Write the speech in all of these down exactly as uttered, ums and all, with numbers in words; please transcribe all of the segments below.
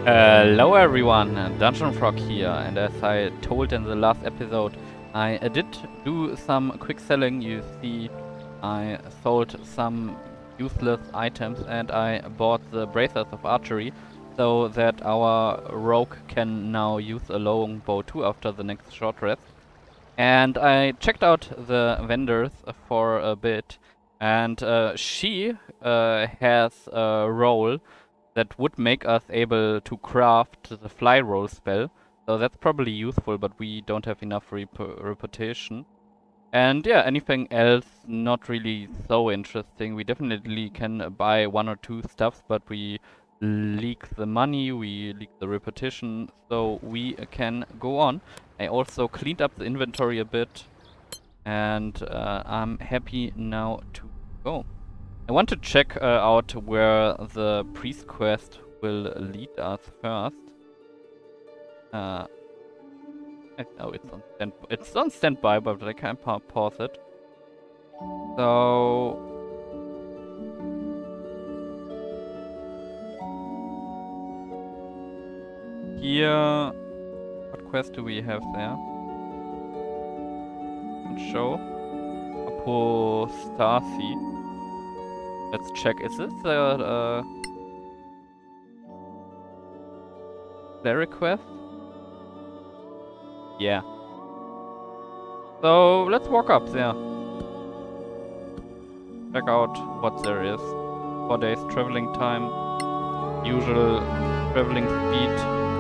Hello everyone, Dungeon Frog here, and as I told in the last episode, I uh, did do some quick selling. You see, I sold some useless items and I bought the Bracers of Archery so that our rogue can now use a long bow too after the next short rest. And I checked out the vendors for a bit, and uh, she uh, has a role that would make us able to craft the fly roll spell. So that's probably useful, but we don't have enough rep reputation. And yeah, anything else not really so interesting. We definitely can buy one or two stuffs, but we leak the money, we leak the reputation, so we can go on. I also cleaned up the inventory a bit, and uh, I'm happy now to go. I want to check uh, out where the priest quest will lead us first. Uh, I, oh, it's on stand. It's on standby, but I can't pa pause it. So here, what quest do we have there? Show Apostasi. Let's check. Is this the uh, cleric quest? Yeah. So let's walk up there. Check out what there is. Four days traveling time. Usual traveling speed.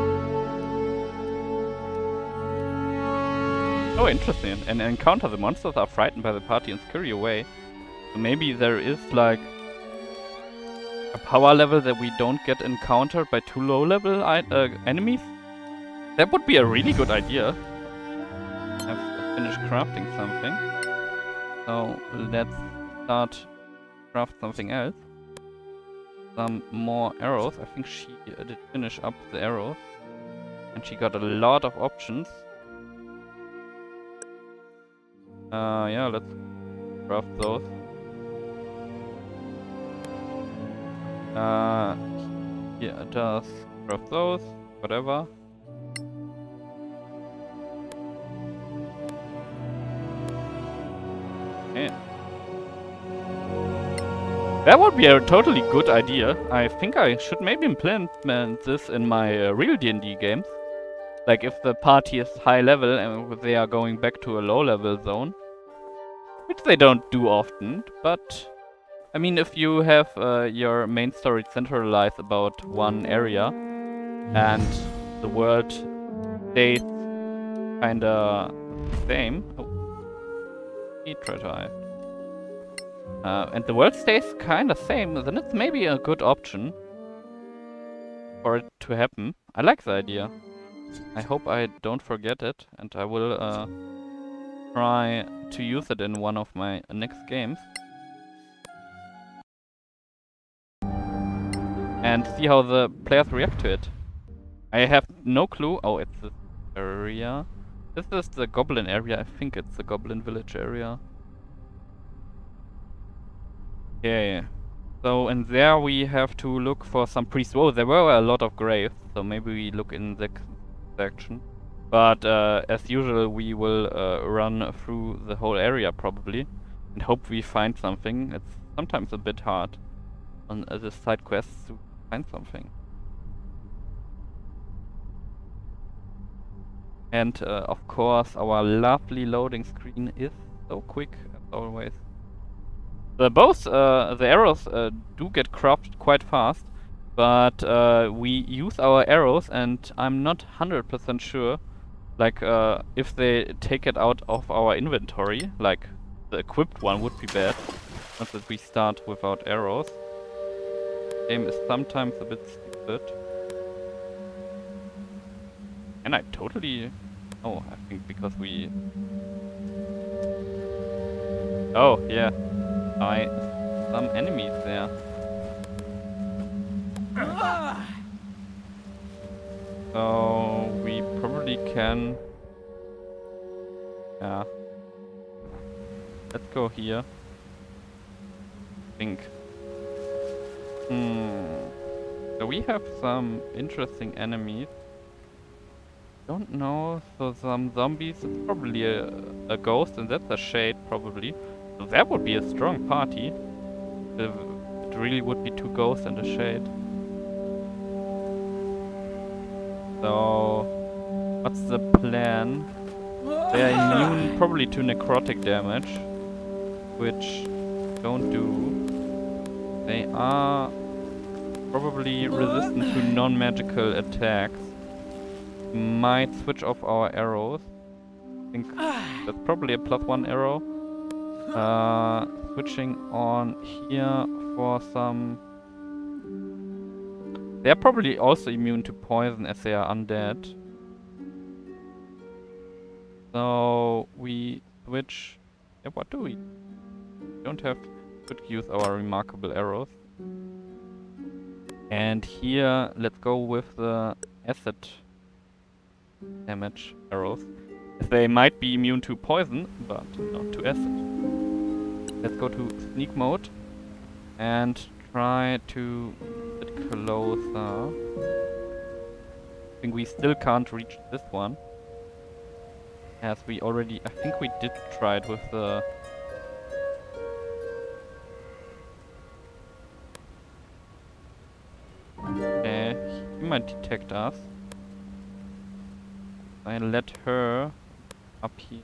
Oh, interesting. And encounter the monsters are frightened by the party and scurry away. So maybe there is like a power level that we don't get encountered by two low level uh, enemies? That would be a really good idea. I've finished crafting something. So let's start craft something else. Some more arrows. I think she uh, did finish up the arrows. And she got a lot of options. Uh, yeah, let's craft those. Uh, yeah, it does craft those, whatever. Okay. That would be a totally good idea. I think I should maybe implement this in my uh, real D and D games. Like if the party is high level and they are going back to a low level zone. Which they don't do often, but I mean, if you have uh, your main story centralized about one area and the world stays kinda the same. Oh, need treasure eye. Uh, and the world stays kinda same, then it's maybe a good option for it to happen. I like the idea. I hope I don't forget it, and I will uh, try to use it in one of my next games. And see how the players react to it. I have no clue. Oh, it's this area. This is the goblin area. I think it's the goblin village area. Yeah. So in there we have to look for some priests. Whoa, there were a lot of graves. So maybe we look in this section. But uh, as usual, we will uh, run through the whole area probably. And hope we find something. It's sometimes a bit hard on uh, the side quests to find something. And uh, of course our lovely loading screen is so quick as always. The both uh, the arrows uh, do get crafted quite fast, but uh, we use our arrows and I'm not one hundred percent sure like uh, if they take it out of our inventory, like the equipped one would be bad, not that we start without arrows. Game is sometimes a bit stupid. And I totally... Oh, I think because we... Oh, yeah. I... Some enemies there. So... We probably can... Yeah. Let's go here. I think... Hmm... So we have some interesting enemies. Don't know, so some zombies, it's probably a, a ghost and that's a shade probably. So that would be a strong party. If it really would be two ghosts and a shade. So, what's the plan? They are immune probably to necrotic damage, which don't do. They are probably resistant to non-magical attacks. Might switch off our arrows. I think that's probably a plus one arrow. Uh, switching on here for some... They're probably also immune to poison as they are undead. So we switch... Yeah, what do we? We don't have... Could use our remarkable arrows. And here, let's go with the acid damage arrows. They might be immune to poison, but not to acid. Let's go to sneak mode and try to get closer. I think we still can't reach this one. As we already, I think we did try it with the... Okay, he might detect us. I let her up here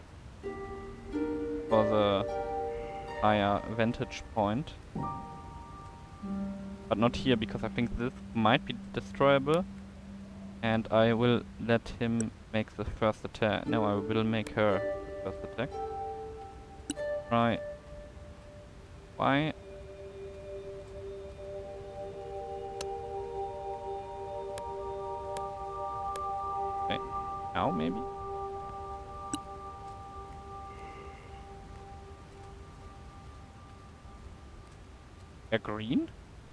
for the higher vantage point. But not here, because I think this might be destroyable. And I will let him make the first attack. No, I will make her first attack. Try. Why? Okay. Now maybe? They're green?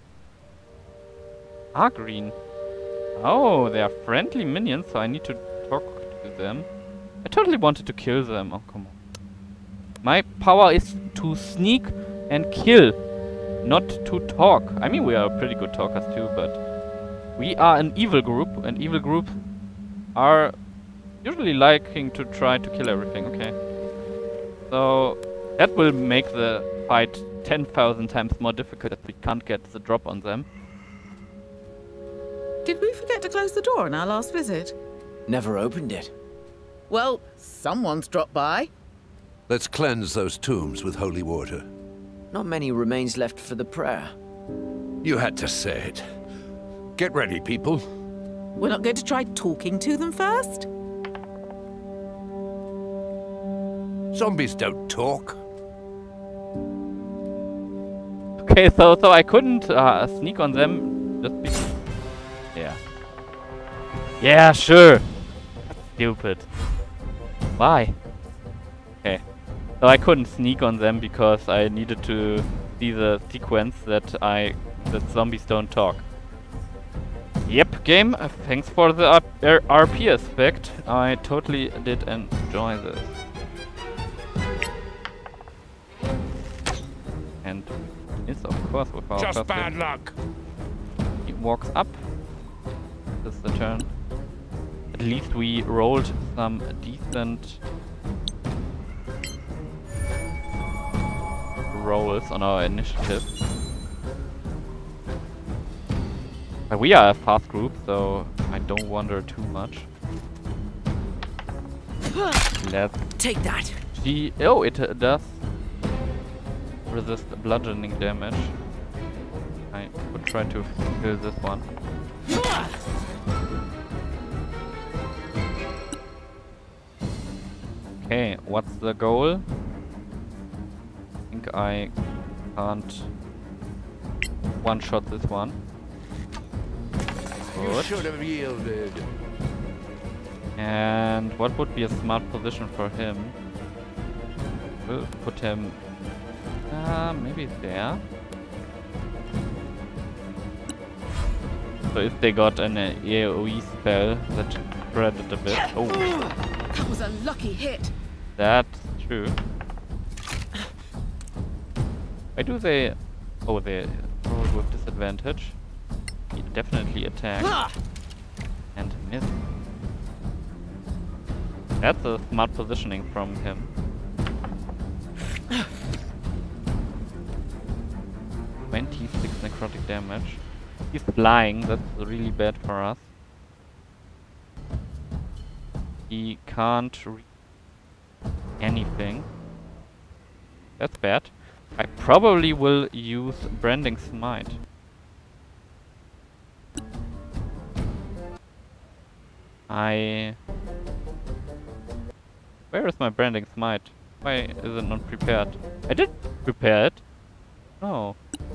Ah, green. Oh, they are friendly minions, so I need to talk to them. I totally wanted to kill them. Oh, come on. My power is to sneak and kill, not to talk. I mean, we are pretty good talkers too, but we are an evil group, and evil groups are usually liking to try to kill everything, okay? So, that will make the fight ten thousand times more difficult if we can't get the drop on them. Did we forget to close the door on our last visit? Never opened it. Well, someone's dropped by. Let's cleanse those tombs with holy water. Not many remains left for the prayer. You had to say it. Get ready, people. We're not going to try talking to them first? Zombies don't talk. Okay, so so I couldn't uh, sneak on them just because. Yeah. Yeah, sure. Stupid. Why? Okay. So I couldn't sneak on them because I needed to see the sequence that I that zombies don't talk. Yep, game. Uh, thanks for the R P aspect. I totally did enjoy this. And it's of course with our Just bad custom. luck. He walks up. This is the turn. At least we rolled some decent rolls on our initiative. But we are a fast group, so I don't wonder too much. Let's Take that. see. Oh, it uh, does resist bludgeoning damage. I would try to kill this one. Okay, what's the goal? I think I can't one-shot this one. You Good. should have yielded. And what would be a smart position for him? We'll put him... Uh, maybe there. So if they got an uh, AoE spell that spread it a bit. Oh, That was a lucky hit. that's true. Why do they... Oh, they roll with disadvantage. he definitely attack. And miss. That's a smart positioning from him. twenty-six necrotic damage. He's flying, that's really bad for us. He can't read anything. That's bad. I probably will use Branding Smite. I... Where is my Branding Smite? Why is it not prepared? I did prepare it. No.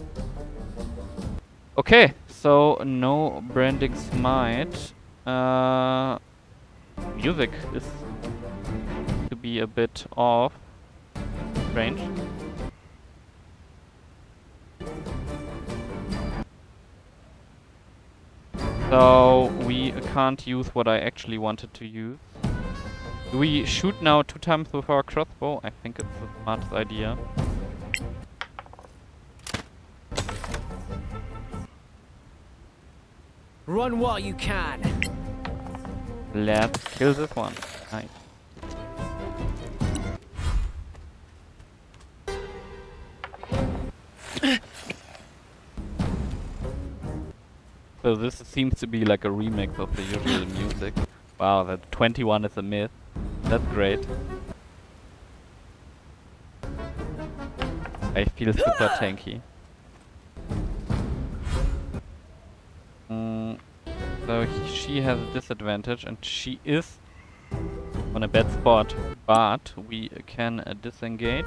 Okay, so no Branding Smite. Uh, music is to be a bit off. Strange. So we can't use what I actually wanted to use. Do we shoot now two times with our crossbow? I think it's the smartest idea. Run while you can. Let's kill this one. Nice. So this seems to be like a remix of the usual music. Wow, that twenty-one is a myth. That's great. I feel super tanky. Mm, so he, she has a disadvantage and she is on a bad spot, but we can uh, disengage.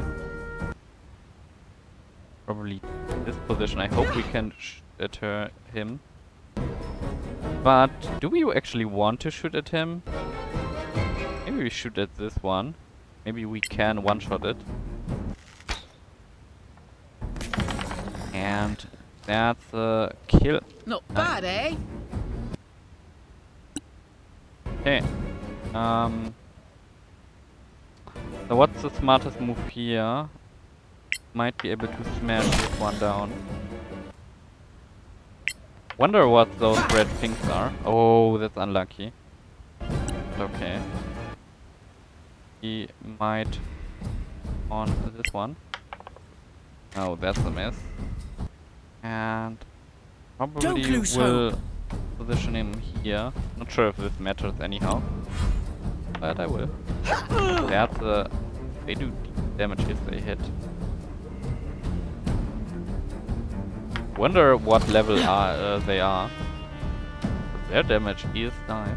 Probably this position. I hope we can shoot at her, him. But do we actually want to shoot at him? Maybe we shoot at this one. Maybe we can one-shot it. And that's a kill. Not bad, eh? Okay. Um. So what's the smartest move here? Might be able to smash this one down. Wonder what those red things are. Oh, that's unlucky. Okay. He might on this one. Oh, that's a miss. And probably will position him here. Not sure if this matters anyhow, but I will. That's a... They do damage if they hit. Wonder what level are uh, they are. Their damage is nice.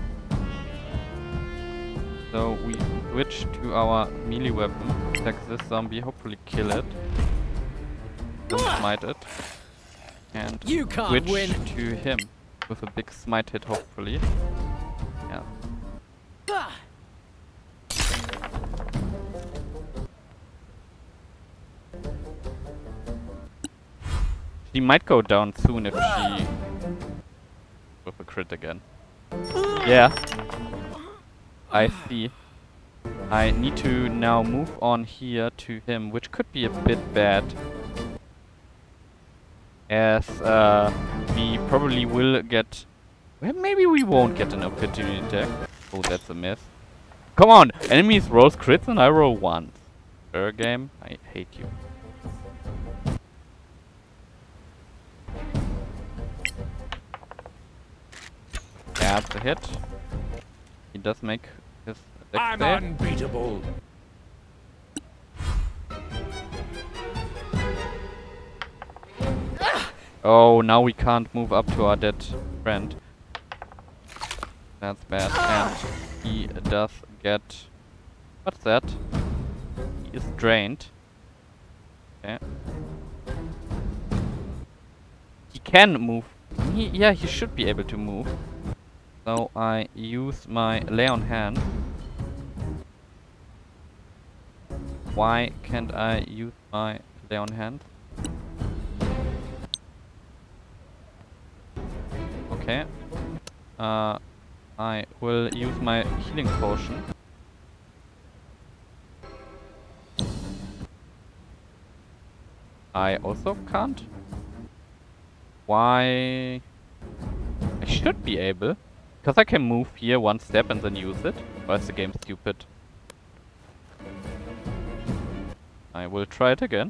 So we switch to our melee weapon, attack this zombie, hopefully kill it, then smite it, and You can't switch win. to him with a big smite hit, hopefully. Yeah. She might go down soon if she... with a crit again. Yeah. I see. I need to now move on here to him, which could be a bit bad. As uh, we probably will get... Well, maybe we won't get an opportunity attack. Oh, that's a miss. Come on! Enemies roll crits and I roll ones. Fair game? I hate you. That's a hit. He does make his attack I'm save. unbeatable. Oh, now we can't move up to our dead friend. That's bad. And he does get... What's that? He is drained. Okay. He can move. He, yeah, he should be able to move. So I use my lay on hand. Why can't I use my lay on hand? Okay. Uh, I will use my healing potion. I also can't. why... I should be able. Because I can move here one step and then use it. Or is the game stupid? I will try it again.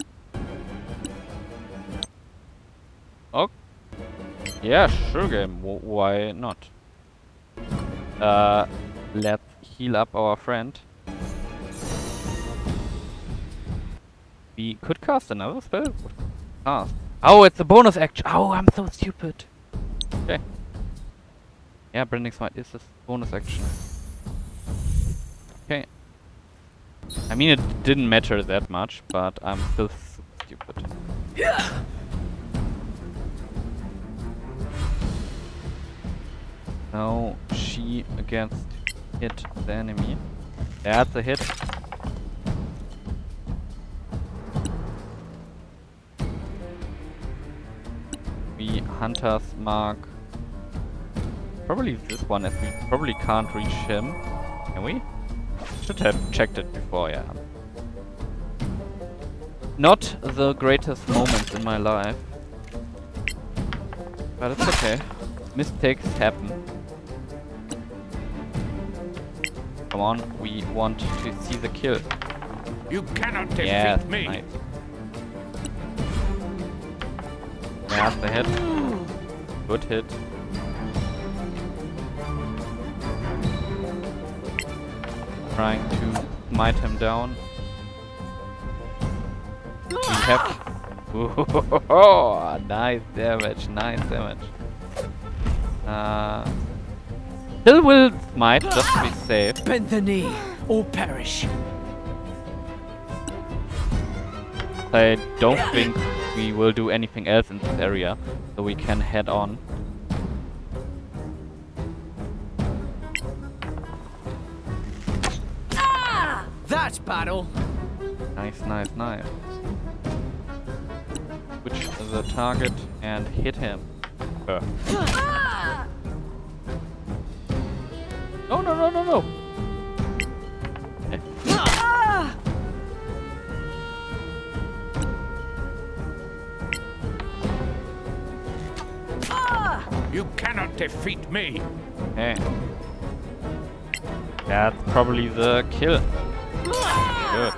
Oh. Yeah, sure game. W why not? Uh, let's heal up our friend. We could cast another spell. Cast. Oh, it's a bonus action. Oh, I'm so stupid. Okay. Yeah, Branding Smite is a bonus action. Okay. I mean, it didn't matter that much, but I'm still stupid. Now she against hit the enemy. That's a hit. We Hunter's Mark. Probably this one, as we probably can't reach him. Can we? Should have checked it before, yeah. Not the greatest moments in my life. But it's okay. Mistakes happen. Come on, we want to see the kill. You cannot defeat Yes, me. nice. That's the hit. Good hit. Trying to smite him down. We have... Ooh, nice damage, nice damage. Uh, still will smite, just to be safe. Bend the knee, or perish. I don't think we will do anything else in this area, so we can head on. That's battle. Nice, nice, nice. Switch the target and hit him. Uh. No, no, no, no, no. Okay. You cannot defeat me. Okay. That's probably the kill. Good.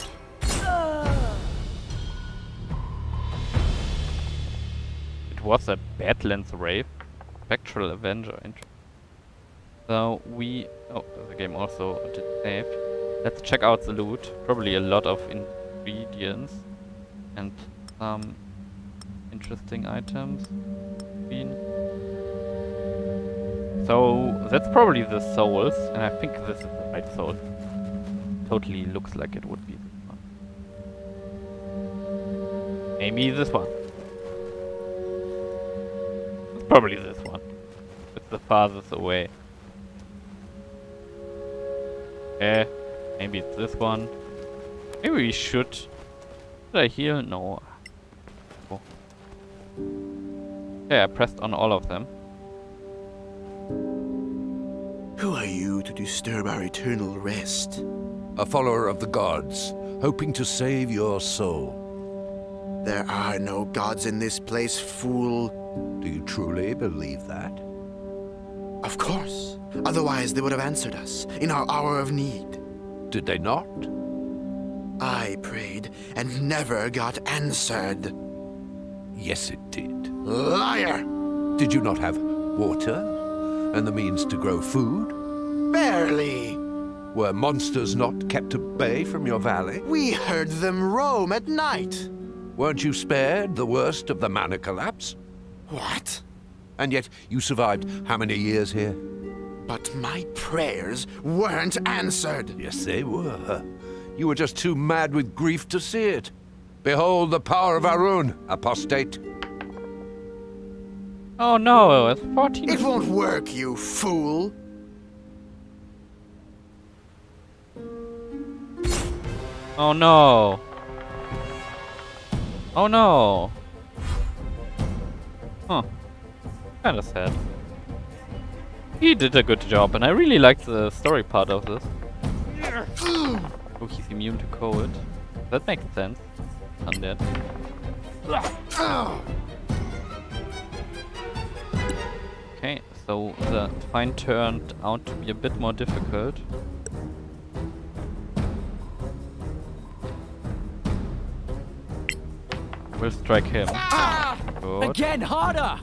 It was a Badlands Wraith. Spectral Avenger. So we... Oh, the game also did save. Let's check out the loot. Probably a lot of ingredients. And some interesting items. Green. So that's probably the souls. And I think this is the right soul. Totally looks like it would be this one. Maybe this one. It's probably this one. It's the farthest away. Eh, maybe it's this one. Maybe we should. Should I heal? No. Oh. Okay, I pressed on all of them. Who are you to disturb our eternal rest? A follower of the gods, hoping to save your soul. There are no gods in this place, fool. Do you truly believe that? Of course. Otherwise they would have answered us in our hour of need. Did they not? I prayed and never got answered. Yes, it did. Liar! Did you not have water and the means to grow food? Barely. Were monsters not kept at bay from your valley? We heard them roam at night. Weren't you spared the worst of the mana collapse? What? And yet you survived how many years here? But my prayers weren't answered. Yes, they were. You were just too mad with grief to see it. Behold the power of Arun, apostate. Oh no, it's fourteen. It won't work, you fool. Oh no. Oh no. Huh. Kinda sad. He did a good job, and I really liked the story part of this. Oh, he's immune to cold. That makes sense. Undead. Okay, so the find turned out to be a bit more difficult. We'll strike him. Ah! Good. Again, harder!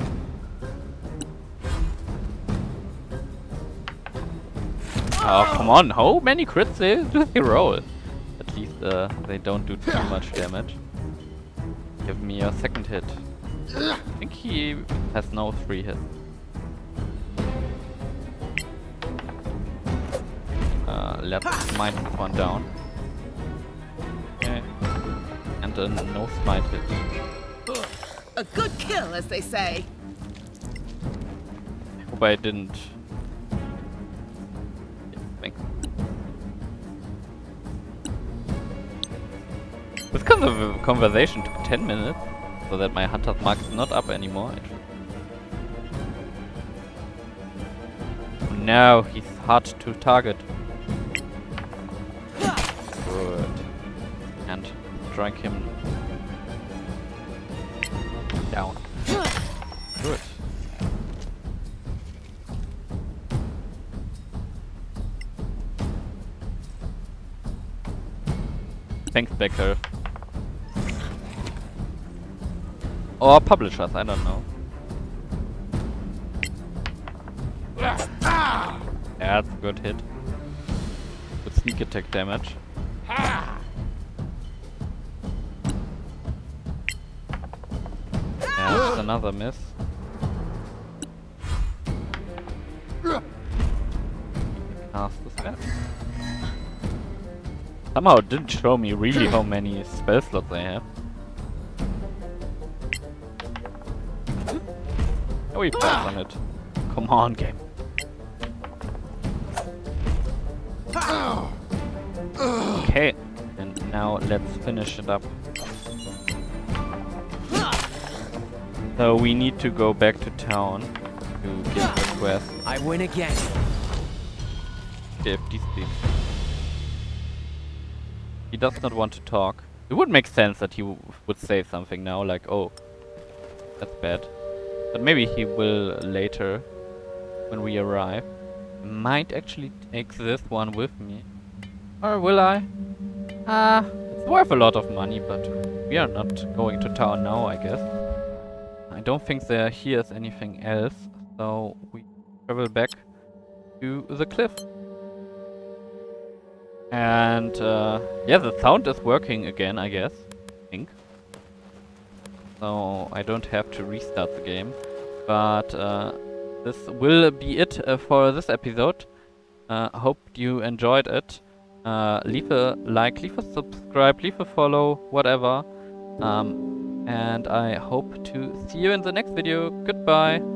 Oh, come on, how many crits they, do they roll? At least uh, they don't do too much damage. Give me a second hit. I think he has no three hits. Uh, let's smite this one down. Okay. And a no smite hit. A good kill, as they say. I hope I didn't. Yeah, thanks. This kind of conversation took ten minutes, so that my hunter's mark is not up anymore. Actually. No, he's hard to target. Good. And strike him down. Good. Thanks, Becker. Or publishers, I don't know. Yeah, that's a good hit. Good sneak attack damage. Yeah, that's another miss. Cast the spell. Somehow it didn't show me really how many spell slots I have. Oh, we passed on it. Come on, game. Okay, and now let's finish it up. So we need to go back to town to get the quest. I win again. fifty speed. He does not want to talk. It would make sense that he w would say something now, like, oh, that's bad. But maybe he will later, when we arrive. Might actually take this one with me. Or will I? Ah, uh, it's worth a lot of money, but we are not going to town now, I guess. I don't think there here is anything else, so we travel back to the cliff. And uh, yeah, the sound is working again, I guess. I think. So I don't have to restart the game. But uh, this will be it uh, for this episode. Uh, hope you enjoyed it. Uh, leave a like, leave a subscribe, leave a follow, whatever. Um, and I hope to see you in the next video. Goodbye.